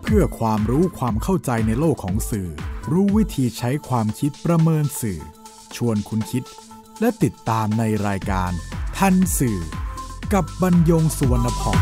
เพื่อความรู้ความเข้าใจในโลกของสื่อรู้วิธีใช้ความคิดประเมินสื่อชวนคุณคิดและติดตามในรายการทันสื่อกับบรรยงสุวรรณพอง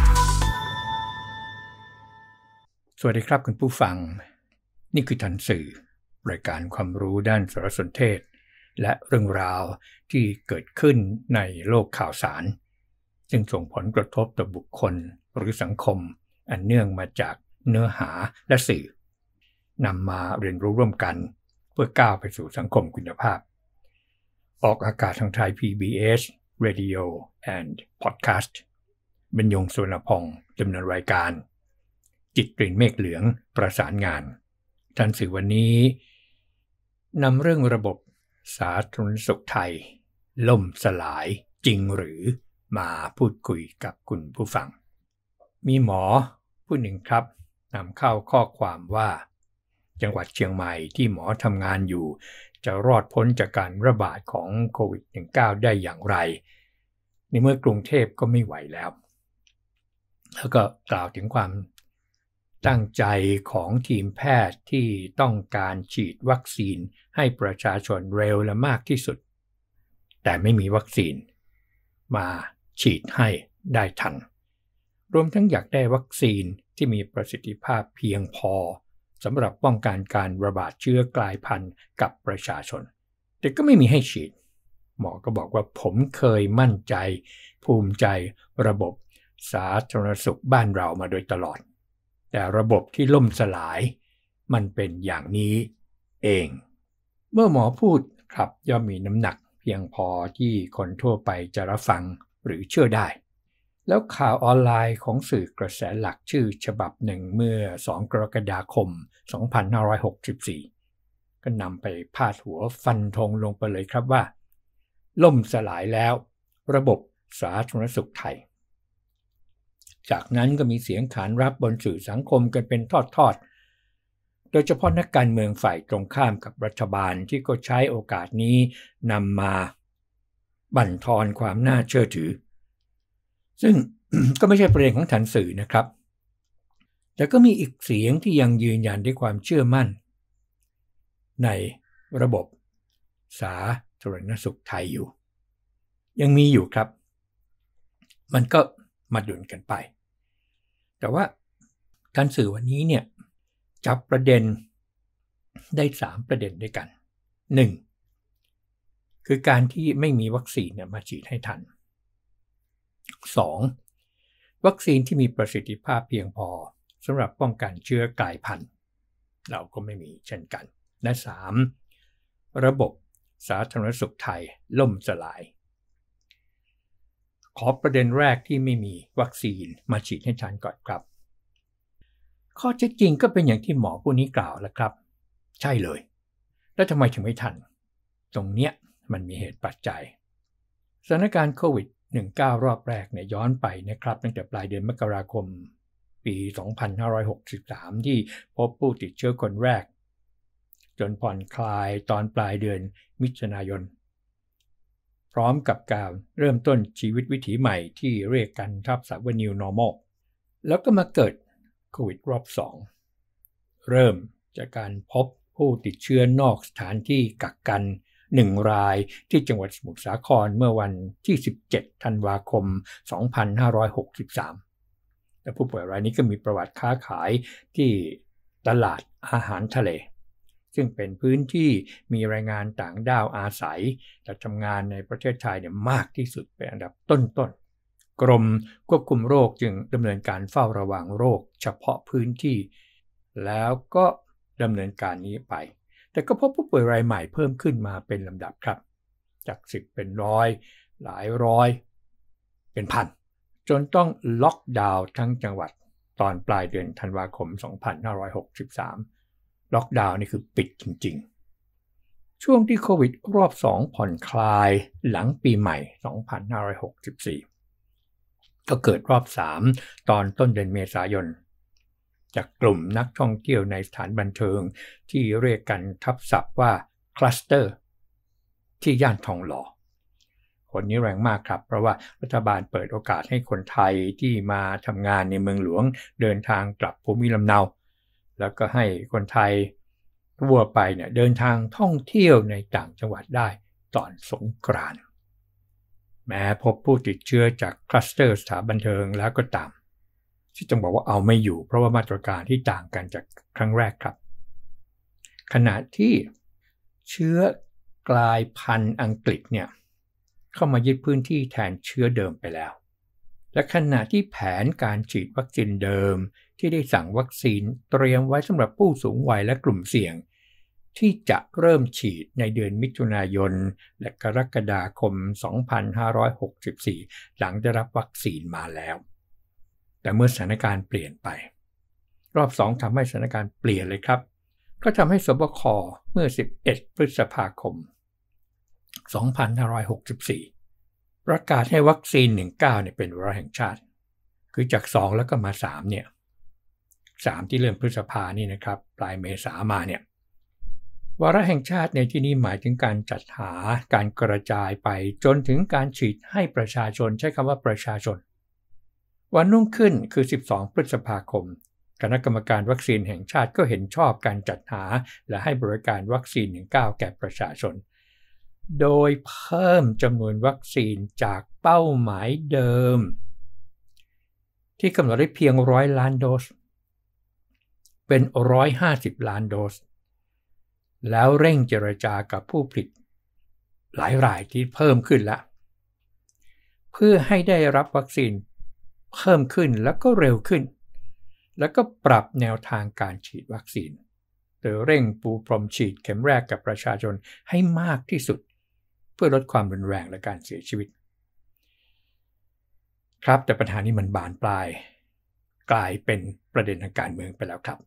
สวัสดีครับคุณผู้ฟังนี่คือทันสื่อรายการความรู้ด้านสารสนเทศและเรื่องราวที่เกิดขึ้นในโลกข่าวสารซึ่งส่งผลกระทบต่อบุคคลหรือสังคมอันเนื่องมาจากเนื้อหาและสื่อนำมาเรียนรู้ร่วมกันเพื่อก้าวไปสู่สังคมคุณภาพออกอากาศทางไทย PBS Radio and Podcast บรรยงสุวรรณพองดำเนินรายการจิตกลิ่นเมฆเหลืองประสานงานทันสื่อวันนี้นำเรื่องระบบสาธารณสุขไทยล่มสลายจริงหรือมาพูดคุยกับคุณผู้ฟังมีหมอผู้หนึ่งครับนำเข้าข้อความว่าจังหวัดเชียงใหม่ที่หมอทำงานอยู่จะรอดพ้นจากการระบาดของโควิด -19 ได้อย่างไรในเมื่อกรุงเทพก็ไม่ไหวแล้วแล้วก็กล่าวถึงความตั้งใจของทีมแพทย์ที่ต้องการฉีดวัคซีนให้ประชาชนเร็วและมากที่สุดแต่ไม่มีวัคซีนมาฉีดให้ได้ทันรวมทั้งอยากได้วัคซีนที่มีประสิทธิภาพเพียงพอสำหรับป้องกันการระบาดเชื้อกลายพันธุ์กับประชาชนแต่ก็ไม่มีให้ฉีดหมอก็บอกว่าผมเคยมั่นใจภูมิใจระบบสาธารณสุขบ้านเรามาโดยตลอดแต่ระบบที่ล่มสลายมันเป็นอย่างนี้เองเมื่อหมอพูดครับย่อมมีน้ำหนักเพียงพอที่คนทั่วไปจะรับฟังหรือเชื่อได้แล้วข่าวออนไลน์ของสื่อกระแสหลักชื่อฉบับหนึ่งเมื่อ2กรกฎาคม2564ก็นำไปพาดหัวฟันธงลงไปเลยครับว่าล่มสลายแล้วระบบสาธารณสุขไทยจากนั้นก็มีเสียงขานรับบนสื่อสังคมกันเป็นทอดๆโดยเฉพาะนักการเมืองฝ่ายตรงข้ามกับรัฐบาลที่ก็ใช้โอกาสนี้นำมาบั่นทอนความน่าเชื่อถือซึ่ง ก็ไม่ใช่ประเด็นของทันสื่อนะครับแต่ก็มีอีกเสียงที่ยังยืนยันด้วยความเชื่อมั่นในระบบสาธารณสุขไทยอยู่ยังมีอยู่ครับมันก็มาดุลกันไปแต่ว่าทันสื่อวันนี้เนี่ยจับประเด็นได้3ประเด็นด้วยกัน1คือการที่ไม่มีวัคซีนเนี่ยมาฉีดให้ทัน2วัคซีนที่มีประสิทธิภาพเพียงพอสำหรับป้องกันเชื้อกลายพันธุ์เราก็ไม่มีเช่นกันและ3ระบบสาธารณสุขไทยล่มสลายขอประเด็นแรกที่ไม่มีวัคซีนมาฉีดให้ทันก่อนครับข้อเท็จจริงก็เป็นอย่างที่หมอผู้นี้กล่าวแล้วครับใช่เลยแล้วทำไมถึงไม่ทันตรงเนี้ยมันมีเหตุปัจจัยสถานการณ์โควิด19รอบแรกเนี่ยย้อนไปนะครับตั้งแต่ปลายเดือนมกราคมปี2563ที่พบผู้ติดเชื้อคนแรกจนผ่อนคลายตอนปลายเดือนมิถุนายนพร้อมกับการเริ่มต้นชีวิตวิถีใหม่ที่เรียกกันทับศัพท์ว่า New Normal แล้วก็มาเกิดโควิดรอบ2เริ่มจากการพบผู้ติดเชื้อนอกสถานที่กักกัน1รายที่จังหวัดสมุทรสาครเมื่อวันที่17ธันวาคม2563และผู้ป่วยรายนี้ก็มีประวัติค้าขายที่ตลาดอาหารทะเลซึ่งเป็นพื้นที่มีแรงงานต่างด้าวอาศัยและทำงานในประเทศไทยเนี่ยมากที่สุดเป็นอันดับต้นๆกรมควบคุมโรคจึงดำเนินการเฝ้าระวังโรคเฉพาะพื้นที่แล้วก็ดำเนินการนี้ไปแต่ก็พบผู้ป่วยรายใหม่เพิ่มขึ้นมาเป็นลำดับครับจาก10เป็นร้อยหลายร้อยเป็นพันจนต้องล็อกดาวน์ทั้งจังหวัดตอนปลายเดือนธันวาคม2563ล็อกดาวน์นี่คือปิดจริงๆช่วงที่โควิดรอบ2ผ่อนคลายหลังปีใหม่2564ก็เกิดรอบ3ตอนต้นเดือนเมษายนจากกลุ่มนักท่องเที่ยวในสถานบันเทิงที่เรียกกันทับศัพท์ว่าคลัสเตอร์ที่ย่านทองหล่อคนนี้แรงมากครับเพราะว่ารัฐบาลเปิดโอกาสให้คนไทยที่มาทำงานในเมืองหลวงเดินทางกลับภูมิลำเนาแล้วก็ให้คนไทยทั่วไปเนี่ยเดินทางท่องเที่ยวในต่างจังหวัดได้ตอนสงกรานต์แม้พบผู้ติดเชื้อจากคลัสเตอร์สถานบันเทิงแล้วก็ตามที่ต้องบอกว่าเอาไม่อยู่เพราะว่ามาตรการที่ต่างกันจากครั้งแรกครับขณะที่เชื้อกลายพันธุ์อังกฤษเนี่ยเข้ามายึดพื้นที่แทนเชื้อเดิมไปแล้วและขณะที่แผนการฉีดวัคซีนเดิมที่ได้สั่งวัคซีนเตรียมไว้สำหรับผู้สูงวัยและกลุ่มเสี่ยงที่จะเริ่มฉีดในเดือนมิถุนายนและกรกฎาคม 2564 หลังได้รับวัคซีนมาแล้วแต่เมื่อสถานการณ์เปลี่ยนไปรอบ2ทำให้สถานการณ์เปลี่ยนเลยครับก็ทำให้สบคเมื่อ11พฤษภาคม 2564 ประกาศให้วัคซีน19เนี่ยเป็นวาระแห่งชาติคือจาก2แล้วก็มา3เนี่ย3ที่เริ่มพฤษภานี่นะครับปลายเมษามาเนี่ยวาระแห่งชาติในที่นี้หมายถึงการจัดหาการกระจายไปจนถึงการฉีดให้ประชาชนใช้คำว่าประชาชนวันรุ่งขึ้นคือ12พฤษภาคมคณะกรรมการวัคซีนแห่งชาติก็เห็นชอบการจัดหาและให้บริการวัคซีน19แก่ประชาชนโดยเพิ่มจำนวนวัคซีนจากเป้าหมายเดิมที่กำหนดได้เพียง100 ล้านโดสเป็น150 ล้านโดสแล้วเร่งเจรจากับผู้ผลิตหลายรายที่เพิ่มขึ้นแล้วเพื่อให้ได้รับวัคซีนเพิ่มขึ้นแล้วก็เร็วขึ้นแล้วก็ปรับแนวทางการฉีดวัคซีนโดยเร่งปูพรมฉีดเข็มแรกกับประชาชนให้มากที่สุดเพื่อลดความรุนแรงและการเสียชีวิตครับแต่ปัญหานี้มันบานปลายกลายเป็นประเด็นทางการเมืองไปแล้วครับ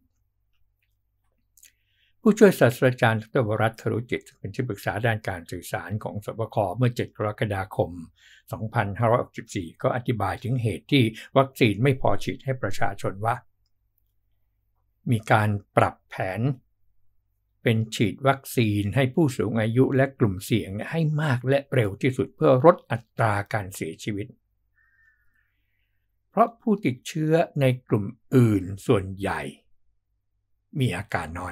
ผู้ช่วยศาสตราจารย์ดร.วรัตน์ ครุจิตเป็นที่ปรึกษาด้านการสื่อสารของสบคเมื่อ7กรกฎาคม 2564 ก็อธิบายถึงเหตุที่วัคซีนไม่พอฉีดให้ประชาชนว่ามีการปรับแผนเป็นฉีดวัคซีนให้ผู้สูงอายุและกลุ่มเสี่ยงให้มากและเร็วที่สุดเพื่อลดอัตราการเสียชีวิตเพราะผู้ติดเชื้อในกลุ่มอื่นส่วนใหญ่มีอาการน้อย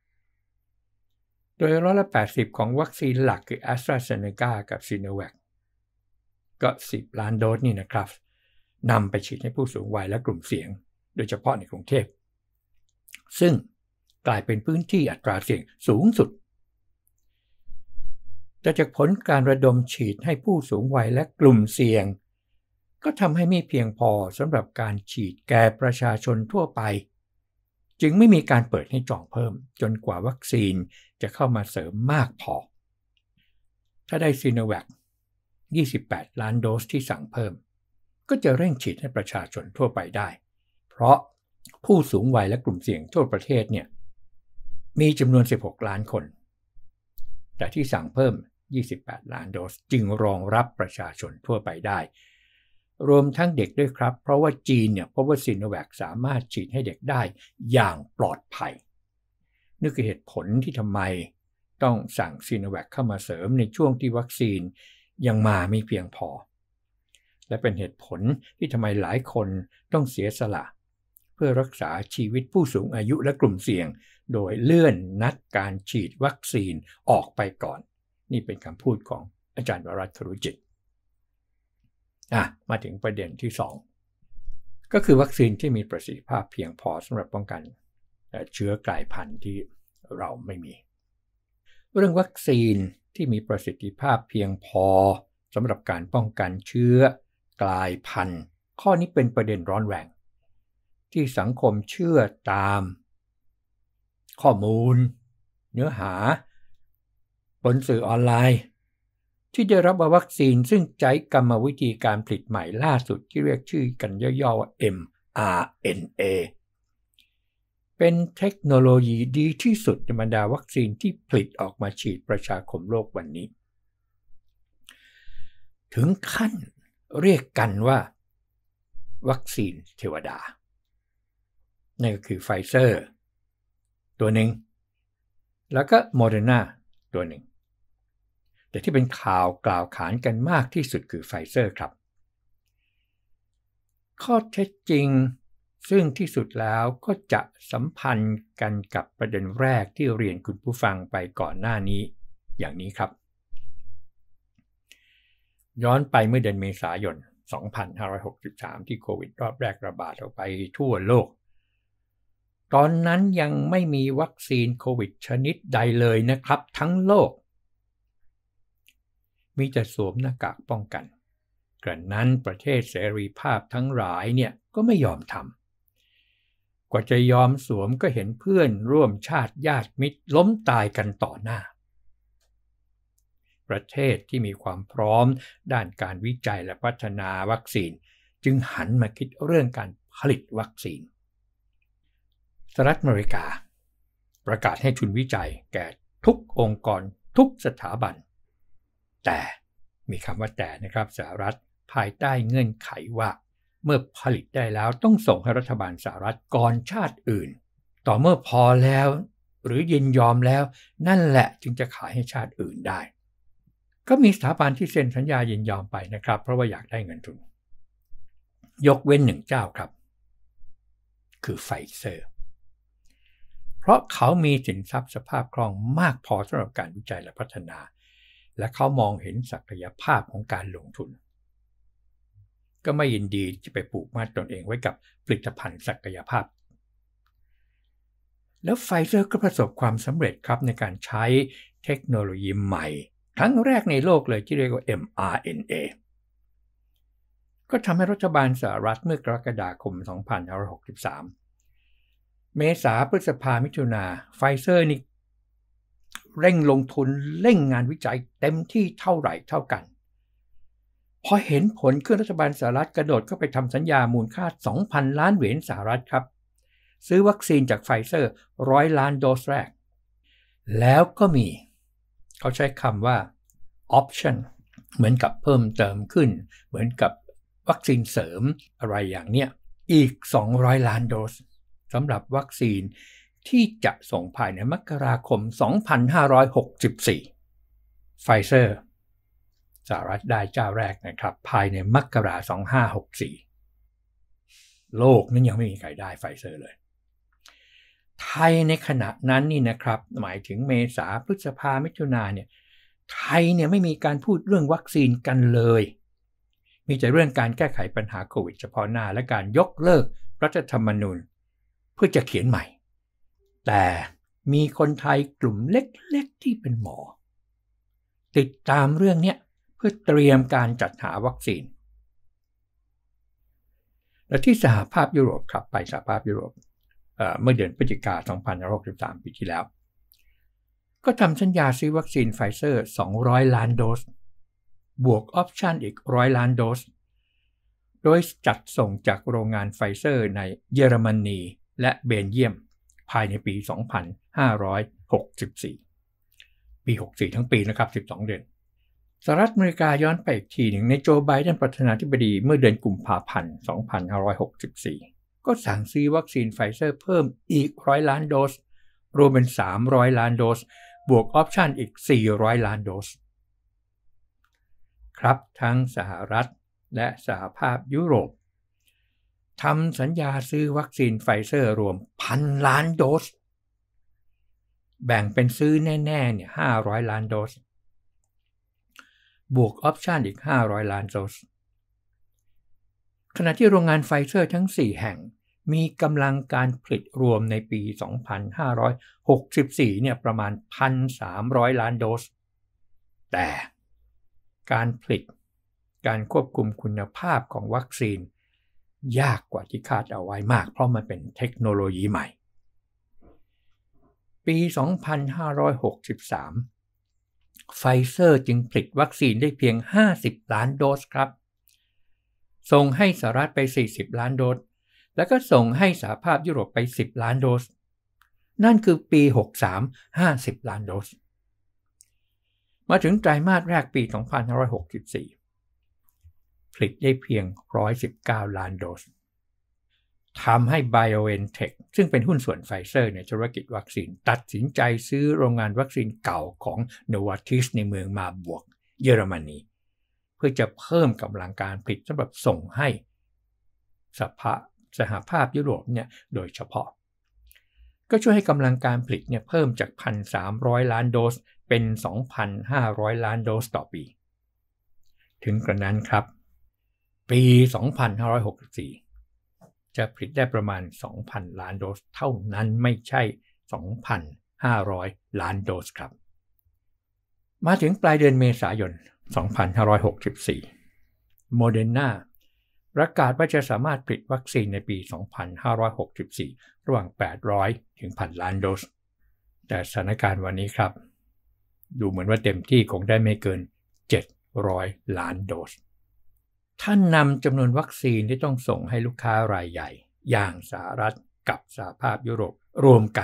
โดย80%ของวัคซีนหลักคือ AstraZeneca กับ Sinovac ก็10 ล้านโดสนี่นะครับนำไปฉีดให้ผู้สูงวัยและกลุ่มเสี่ยงโดยเฉพาะในกรุงเทพซึ่งกลายเป็นพื้นที่อัตราเสี่ยงสูงสุดแต่จากผลการระดมฉีดให้ผู้สูงวัยและกลุ่มเสี่ยงก็ทำให้ไม่เพียงพอสำหรับการฉีดแก่ประชาชนทั่วไปจึงไม่มีการเปิดให้จองเพิ่มจนกว่าวัคซีนจะเข้ามาเสริมมากพอถ้าได้ซีโนแวค28 ล้านโดสที่สั่งเพิ่มก็จะเร่งฉีดให้ประชาชนทั่วไปได้เพราะผู้สูงวัยและกลุ่มเสี่ยงทั่วประเทศเนี่ยมีจำนวน16 ล้านคนแต่ที่สั่งเพิ่ม28 ล้านโดสจึงรองรับประชาชนทั่วไปได้รวมทั้งเด็กด้วยครับเพราะว่าจีนเนี่ยพบว่าซีโนแวคสามารถฉีดให้เด็กได้อย่างปลอดภัยนี่คือเหตุผลที่ทำไมต้องสั่งซีโนแวคเข้ามาเสริมในช่วงที่วัคซีนยังมาไม่เพียงพอและเป็นเหตุผลที่ทำไมหลายคนต้องเสียสละเพื่อรักษาชีวิตผู้สูงอายุและกลุ่มเสี่ยงโดยเลื่อนนัดการฉีดวัคซีนออกไปก่อนนี่เป็นคำพูดของอาจารย์วรัตน์ ครุจิตมาถึงประเด็นที่2ก็คือวัคซีนที่มีประสิทธิภาพเพียงพอสำหรับป้องกันเชื้อกลายพันธุ์ที่เราไม่มีเรื่องวัคซีนที่มีประสิทธิภาพเพียงพอสำหรับการป้องกันเชื้อกลายพันธุ์ข้อนี้เป็นประเด็นร้อนแรงที่สังคมเชื่อตามข้อมูลเนื้อหาบนสื่อออนไลน์ที่ได้รับวัคซีนซึ่งใช้กรรมวิธีการผลิตใหม่ล่าสุดที่เรียกชื่อกันย่อๆว่า mRNA เป็นเทคโนโลยีดีที่สุดในบรรดาวัคซีนที่ผลิตออกมาฉีดประชาคมโลกวันนี้ถึงขั้นเรียกกันว่าวัคซีนเทวดานั่นก็คือไฟเซอร์ตัวหนึ่งแล้วก็โมเดอร์นาตัวหนึ่งแต่ที่เป็นข่าวกล่าวขานกันมากที่สุดคือไฟเซอร์ครับข้อเท็จจริงซึ่งที่สุดแล้วก็จะสัมพันธ์กันกับประเด็นแรกที่เรียนคุณผู้ฟังไปก่อนหน้านี้อย่างนี้ครับย้อนไปเมื่อเดือนเมษายน 2563 ที่โควิดรอบแรกระบาดออกไปทั่วโลกตอนนั้นยังไม่มีวัคซีนโควิดชนิดใดเลยนะครับทั้งโลกมีแต่สวมหน้ากากป้องกันกระนั้นประเทศเสรีภาพทั้งหลายเนี่ยก็ไม่ยอมทำกว่าจะยอมสวมก็เห็นเพื่อนร่วมชาติญาติมิตรล้มตายกันต่อหน้าประเทศที่มีความพร้อมด้านการวิจัยและพัฒนาวัคซีนจึงหันมาคิดเรื่องการผลิตวัคซีนสหรัฐอเมริกาประกาศให้ทุนวิจัยแก่ทุกองค์กรทุกสถาบันแต่มีคำว่าแต่นะครับสหรัฐภายใต้เงื่อนไขว่าเมื่อผลิตได้แล้วต้องส่งให้รัฐบาลสหรัฐก่อนชาติอื่นต่อเมื่อพอแล้วหรือยินยอมแล้วนั่นแหละจึงจะขายให้ชาติอื่นได้ก็มีสถาบันที่เซ็นสัญญายินยอมไปนะครับเพราะว่าอยากได้เงินทุนยกเว้นหนึ่งเจ้าครับคือไฟเซอร์เพราะเขามีสินทรัพย์สภาพคล่องมากพอสำหรับการวิจัยและพัฒนาและเขามองเห็นศักยภาพของการลงทุนก็ไม่ยินดีจะไปปลูกมั่นตนเองไว้กับผลิตภัณฑ์ศักยภาพแล้วไฟเซอร์ก็ประสบความสำเร็จครับในการใช้เทคโนโลยีใหม่ครั้งแรกในโลกเลยที่เรียกว่า mRNA ก็ทำให้รัฐบาลสหรัฐเมื่อกรกฎาคม 2563 เมษาพฤษภามิถุนาไฟเซอร์นี่เร่งลงทุนเร่งงานวิจัยเต็มที่เท่าไหร่เท่ากันพอเห็นผลขึ้นรัฐบาลสหรัฐกระโดดเข้าไปทำสัญญามูลค่า 2,000 ล้านเหรียญสหรัฐครับซื้อวัคซีนจากไฟเซอร์100 ล้านโดสแรกแล้วก็มีเขาใช้คำว่า option เหมือนกับเพิ่มเติมขึ้นเหมือนกับวัคซีนเสริมอะไรอย่างเนี้ยอีก200 ล้านโดสสำหรับวัคซีนที่จะส่งภายในมกราคม 2564 ไฟเซอร์สหรัฐได้เจ้าแรกนะครับภายในมกราคม 2564 โลกนั้นยังไม่มีใครได้ไฟเซอร์เลยไทยในขณะนั้นนี่นะครับหมายถึงเมษาพฤษภามิถุนาเนี่ยไทยเนี่ยไม่มีการพูดเรื่องวัคซีนกันเลยมีแต่เรื่องการแก้ไขปัญหาโควิดเฉพาะหน้าและการยกเลิกรัฐธรรมนูญเพื่อจะเขียนใหม่แต่มีคนไทยกลุ่มเล็กๆที่เป็นหมอติดตามเรื่องนี้เพื่อเตรียมการจัดหาวัคซีนและที่สหภาพยุโรปครับไปสหภาพยุโรปเมื่อเดือนพฤศจิกายน 2563 ปีที่แล้วก็ทำสัญญาซื้อวัคซีนไฟเซอร์200 ล้านโดสบวกออปชั่นอีก100 ล้านโดสโดยจัดส่งจากโรงงานไฟเซอร์ในเยอรมนีและเบลเยียมภายในปี 2564 ปี 64 ทั้งปีนะครับ 12 เดือนสหรัฐอเมริกาย้อนไปอีกทีหนึ่งในโจไบเดนประธานาธิบดีเมื่อเดือนกุมภาพันธ์ 2564 ก็สั่งซื้อวัคซีนไฟเซอร์เพิ่มอีก100 ล้านโดสรวมเป็น300 ล้านโดสบวกออปชั่นอีก400 ล้านโดสครับทั้งสหรัฐและสหภาพยุโรปทำสัญญาซื้อวัคซีนไฟเซอร์รวม 1,000 ล้านโดสแบ่งเป็นซื้อแน่ๆเนี่ย500 ล้านโดสบวกออปชั่นอีก500 ล้านโดสขณะที่โรงงานไฟเซอร์ทั้ง4แห่งมีกำลังการผลิตรวมในปี 2564 เนี่ยประมาณ 1,300 ล้านโดสแต่การผลิตการควบคุมคุณภาพของวัคซีนยากกว่าที่คาดเอาไว้มากเพราะมันเป็นเทคโนโลยีใหม่ปี 2563 ไฟเซอร์จึงผลิตวัคซีนได้เพียง50 ล้านโดสครับส่งให้สหรัฐไป40 ล้านโดสแล้วก็ส่งให้สหภาพยุโรปไป10 ล้านโดสนั่นคือปี 63 50 ล้านโดสมาถึงไตรมาสแรกปี 2564 ผลิตได้เพียง119 ล้านโดสทำให้ BioNTech ซึ่งเป็นหุ้นส่วนไฟเซอร์ในธุรกิจวัคซีนตัดสินใจซื้อโรงงานวัคซีนเก่าของ Novartis ในเมืองมาบวกเยอรมนีเพื่อจะเพิ่มกำลังการผลิตสำหรับส่งให้สหภาพยุโรปเนี่ยโดยเฉพาะก็ช่วยให้กำลังการผลิตเนี่ยเพิ่มจาก 1,300 ล้านโดสเป็น 2,500 ล้านโดสต่อปีถึงกระนั้นครับปี 2564 จะผลิตได้ประมาณ 2,000 ล้านโดสเท่านั้นไม่ใช่ 2,500 ล้านโดสครับมาถึงปลายเดือนเมษายน 2564 โมเดอร์นาประกาศว่าจะสามารถผลิตวัคซีนในปี 2564 ระหว่าง 800 ถึง 1,000 ล้านโดสแต่สถานการณ์วันนี้ครับดูเหมือนว่าเต็มที่คงได้ไม่เกิน 700 ล้านโดสท่านนำจำนวนวัคซีนที่ต้องส่งให้ลูกค้ารายใหญ่อย่างสหรัฐกับสหภาพยุโรปรวมกัน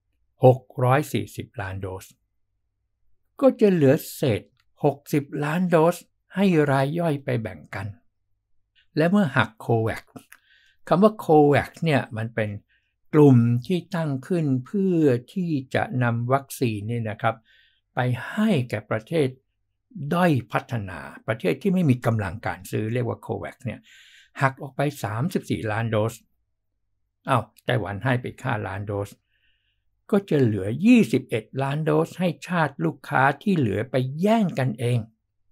640 ล้านโดสก็จะเหลือเศษ 60 ล้านโดสให้รายย่อยไปแบ่งกันและเมื่อหักโควัคคำว่าโควัคเนี่ยมันเป็นกลุ่มที่ตั้งขึ้นเพื่อที่จะนำวัคซีนนี่นะครับไปให้แก่ประเทศด้อยพัฒนาประเทศที่ไม่มีกำลังการซื้อเรียกว่าโควัคเนี่ยหักออกไป34ล้านโดสไต้หวันให้ไป5ล้านโดสก็จะเหลือ21ล้านโดสให้ชาติลูกค้าที่เหลือไปแย่งกันเอง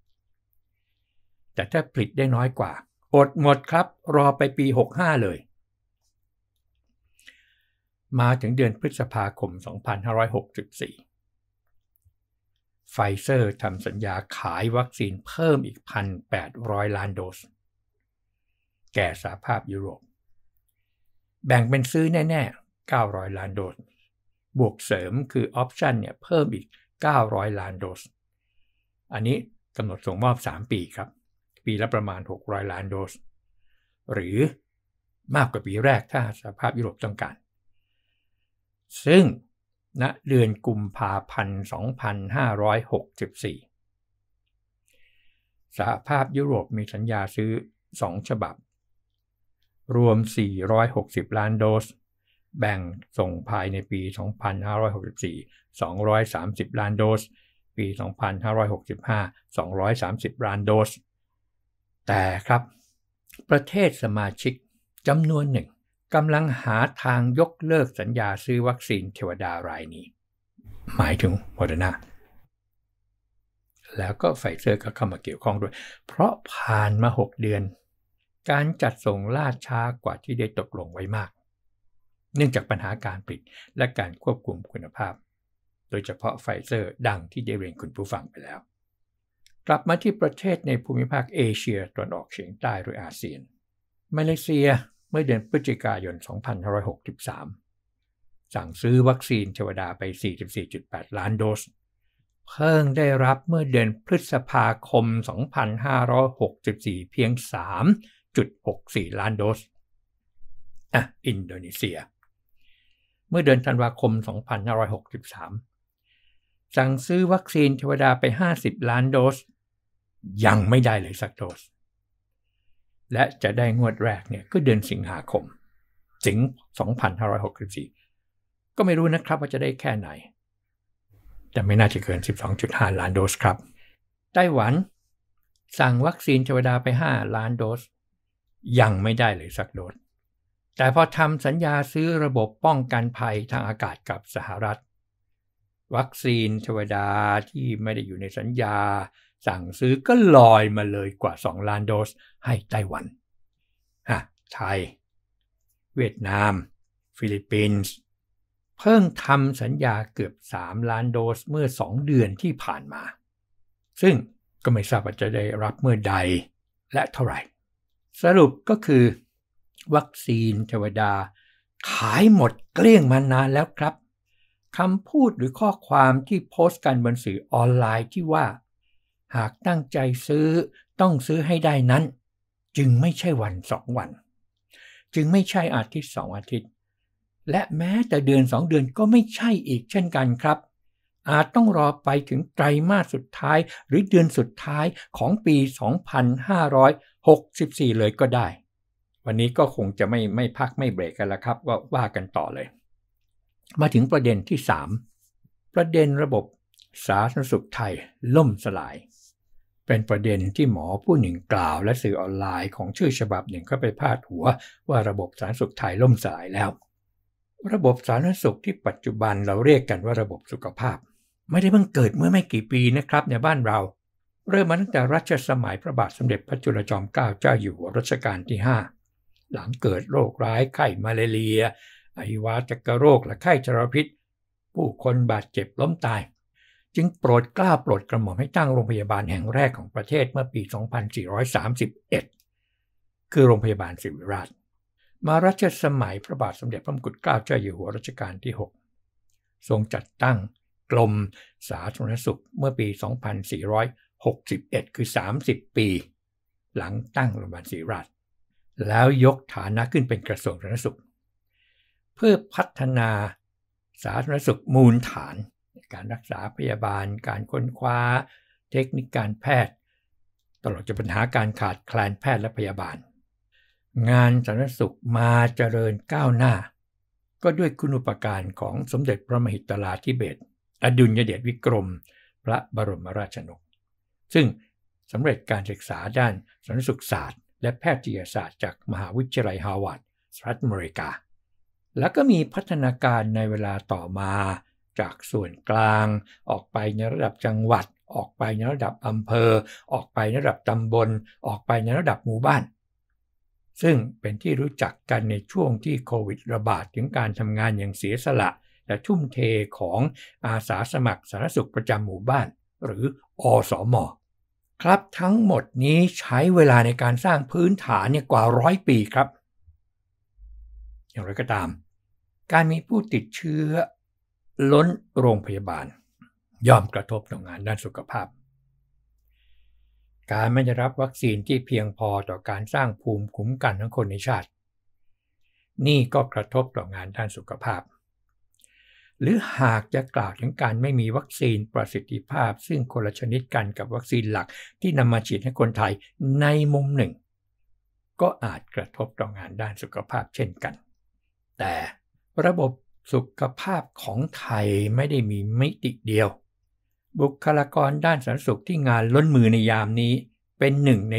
แต่ถ้าผลิตได้น้อยกว่าอดหมดครับรอไปปี65เลยมาถึงเดือนพฤษภาคม 2564 ไฟเซอร์ทำสัญญาขายวัคซีนเพิ่มอีก 1,800 ล้านโดสแก่สหภาพยุโรปแบ่งเป็นซื้อแน่ๆ900ล้านโดสบวกเสริมคือออปชั่นเนี่ยเพิ่มอีก900ล้านโดสอันนี้กำหนดส่งมอบ3ปีครับปีละประมาณ600ล้านโดสหรือมากกว่าปีแรกถ้าสหภาพยุโรปต้องการซึ่งณเดือนกุมภาพันธ์ 2564 สหภาพยุโรปมีสัญญาซื้อ2ฉบับรวม460ล้านโดสแบ่งส่งภายในปี 2564 230ล้านโดสปี 2565 230ล้านโดสแต่ครับประเทศสมาชิกจำนวนหนึ่งกำลังหาทางยกเลิกสัญญาซื้อวัคซีนเทวดารายนี้หมายถึงโมเดอร์นาแล้วก็ไฟเซอร์ก็เข้ามาเกี่ยวข้องด้วยเพราะผ่านมา6เดือนการจัดส่งล่าช้ากว่าที่ได้ตกลงไว้มากเนื่องจากปัญหาการผลิตและการควบคุมคุณภาพโดยเฉพาะไฟเซอร์ดังที่ได้เรียนคุณผู้ฟังไปแล้วกลับมาที่ประเทศในภูมิภาคเอเชียตะวันออกเฉียงใต้หรืออาเซียนมาเลเซียเมื่อเดือนพฤศจิกายน 2563 สั่งซื้อวัคซีนเทวดาไป 44.8 ล้านโดสเพิ่งได้รับเมื่อเดือนพฤษภาคม 2564 เพียง 3.64 ล้านโดสอินโดนีเซียเมื่อเดือนธันวาคม 2563 สั่งซื้อวัคซีนเทวดาไป 50 ล้านโดสยังไม่ได้เลยสักโดสและจะได้งวดแรกเนี่ยก็เดือนสิงหาคม2564ก็ไม่รู้นะครับว่าจะได้แค่ไหนแต่ไม่น่าจะเกิน 12.5 ล้านโดสครับไต้หวันสั่งวัคซีนเทวดาไป5ล้านโดสยังไม่ได้เลยสักโดสแต่พอทำสัญญาซื้อระบบป้องกันภัยทางอากาศกับสหรัฐวัคซีนเทวดาที่ไม่ได้อยู่ในสัญญาสั่งซื้อก็ลอยมาเลยกว่า2ล้านโดสให้ไต้หวันไทยเวียดนามฟิลิปปินส์เพิ่งทำสัญญาเกือบ3ล้านโดสเมื่อ2เดือนที่ผ่านมาซึ่งก็ไม่ทราบว่าจะได้รับเมื่อใดและเท่าไหร่สรุปก็คือวัคซีนเทวดาขายหมดเกลี้ยงมานานแล้วครับคำพูดหรือข้อความที่โพสต์กันบนสื่อออนไลน์ที่ว่าหากตั้งใจซื้อต้องซื้อให้ได้นั้นจึงไม่ใช่วัน2วันจึงไม่ใช่อาทิตย์2อาทิตย์และแม้แต่เดือน2เดือนก็ไม่ใช่อีกเช่นกันครับอาจต้องรอไปถึงไตรมาสสุดท้ายหรือเดือนสุดท้ายของปี 2564 เลยก็ได้วันนี้ก็คงจะไม่พักไม่เบรกกันแล้วครับว่ากันต่อเลยมาถึงประเด็นที่3ประเด็นระบบสาธารณสุขไทยล่มสลายเป็นประเด็นที่หมอผู้หนึ่งกล่าวและสื่อออนไลน์ของชื่อฉบับหนึ่งก็ไปพาดหัวว่าระบบสาธารณสุขไทยล่มสลายแล้วระบบสาธารณสุขที่ปัจจุบันเราเรียกกันว่าระบบสุขภาพไม่ได้เพิ่งเกิดเมื่อไม่กี่ปีนะครับในบ้านเราเริ่มมาตั้งแต่รัชสมัยพระบาทสมเด็จพระจุลจอมเกล้าเจ้าอยู่หัวรัชกาลที่5หลังเกิดโรคร้ายไข้มาลาเรียอหิวาตกโรคและไข้ชราพิษผู้คนบาดเจ็บล้มตายจึงโปรดเกล้าโปรดกระหม่อมให้ตั้งโรงพยาบาลแห่งแรกของประเทศเมื่อปี 2431 คือโรงพยาบาลศิริราชมารัชสมัยพระบาทสมเด็จพระมงกุฎเกล้าเจ้าอยู่หัวรัชกาลที่6ทรงจัดตั้งกรมสาธารณสุขเมื่อปี 2461 คือ 30 ปีหลังตั้งโรงพยาบาลศิริราชแล้วยกฐานะขึ้นเป็นกระทรวงสาธารณสุขเพื่อพัฒนาสาธารณสุขมูลฐานการรักษาพยาบาลการค้นคว้าเทคนิคการแพทย์ตลอดจนปัญหาการขาดแคลนแพทย์และพยาบาลงานสาธารณสุขมาเจริญก้าวหน้าก็ด้วยคุณูปการของสมเด็จพระมหิดลาธิเบศรอดุลยเดชวิกรมพระบรมราชชนกซึ่งสำเร็จการศึกษาด้านสาธารณสุขศาสตร์และแพทยศาสตร์จากมหาวิทยาลัยฮาร์วาร์ดสหรัฐอเมริกาแล้วก็มีพัฒนาการในเวลาต่อมาจากส่วนกลางออกไปในระดับจังหวัดออกไปในระดับอำเภอออกไปในระดับตำบลออกไปในระดับหมู่บ้านซึ่งเป็นที่รู้จักกันในช่วงที่โควิดระบาดถึงการทำงานอย่างเสียสละและทุ่มเทของอาสาสมัครสาธารณสุขประจำหมู่บ้านหรืออสม.ครับทั้งหมดนี้ใช้เวลาในการสร้างพื้นฐานกว่า100 ปีครับอย่างไรก็ตามการมีผู้ติดเชื้อล้นโรงพยาบาลย่อมกระทบต่องานด้านสุขภาพการไม่ได้รับวัคซีนที่เพียงพอต่อการสร้างภูมิคุ้มกันของคนในชาตินี่ก็กระทบต่องานด้านสุขภาพหรือหากจะกล่าวถึงการไม่มีวัคซีนประสิทธิภาพซึ่งคนละชนิดกันกับวัคซีนหลักที่นำมาฉีดให้คนไทยในมุมหนึ่งก็อาจกระทบต่องานด้านสุขภาพเช่นกันแต่ระบบสุขภาพของไทยไม่ได้มีมิติเดียวบุคลากรด้านสาธารณสุขที่งานล้นมือในยามนี้เป็น1 ใน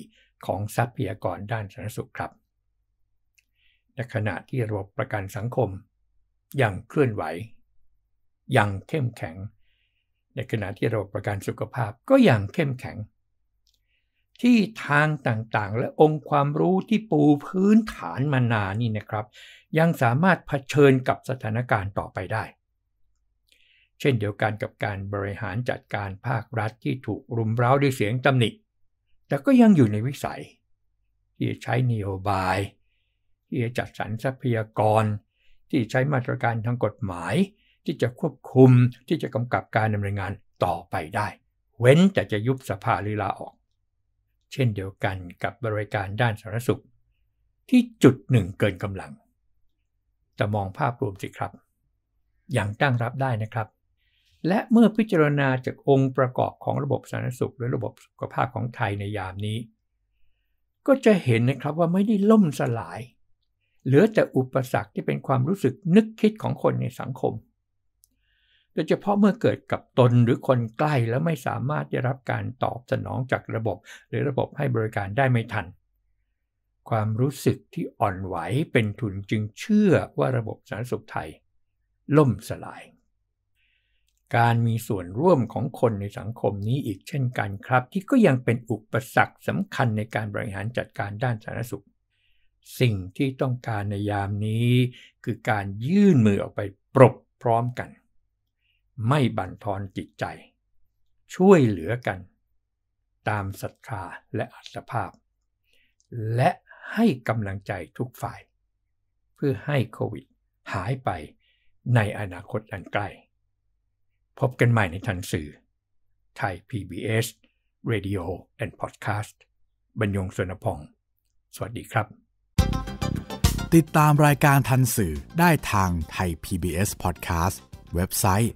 4ของทรัพยากรด้านสาธารณสุขครับในขณะที่ระบบประกันสังคมยังเคลื่อนไหวยังเข้มแข็งในขณะที่ระบบประกันสุขภาพก็ยังเข้มแข็งที่ทางต่างๆและองค์ความรู้ที่ปูพื้นฐานมานานนี่นะครับยังสามารถเผชิญกับสถานการณ์ต่อไปได้เช่นเดียวกันกับการบริหารจัดการภาครัฐที่ถูกรุมเร้าด้วยเสียงตำหนิแต่ก็ยังอยู่ในวิสัยที่จะใช้นโยบายที่จะจัดสรรทรัพยากรที่ใช้มาตรการทางกฎหมายที่จะควบคุมที่จะกำกับการดำเนินงานต่อไปได้เว้นแต่จะยุบสภาหรือลาออกเช่นเดียวกันกับบริการด้านสาธารณสุขที่จุดหนึ่งเกินกำลังแต่มองภาพรวมสิครับยังตั้งรับได้นะครับและเมื่อพิจารณาจากองค์ประกอบของระบบสาธารณสุขและระบบสุขภาพของไทยในยามนี้ก็จะเห็นนะครับว่าไม่ได้ล่มสลายเหลือแต่อุปสรรคที่เป็นความรู้สึกนึกคิดของคนในสังคมโดยเฉพาะเมื่อเกิดกับตนหรือคนใกล้แล้วไม่สามารถได้รับการตอบสนองจากระบบหรือระบบให้บริการได้ไม่ทันความรู้สึกที่อ่อนไหวเป็นทุนจึงเชื่อว่าระบบสาธารณสุขไทยล่มสลายการมีส่วนร่วมของคนในสังคมนี้อีกเช่นกันครับที่ก็ยังเป็นอุปสรรคสำคัญในการบริหารจัดการด้านสาธารณสุขสิ่งที่ต้องการในยามนี้คือการยื่นมือออกไปปรบพร้อมกันไม่บั่นทอนจิตใจช่วยเหลือกันตามศรัทธาและอัตภาพและให้กำลังใจทุกฝ่ายเพื่อให้โควิดหายไปในอนาคตอันใกล้พบกันใหม่ในทันสื่อไทย PBS Radio and Podcast บรรยง สวนพงษ์สวัสดีครับติดตามรายการทันสื่อได้ทางไทย PBS Podcast เว็บไซต์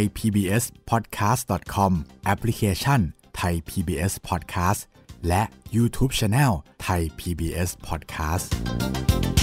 thaipbspodcast.com แอปพลิเคชัน Thai PBS Podcast และ YouTube Channel Thai PBS Podcast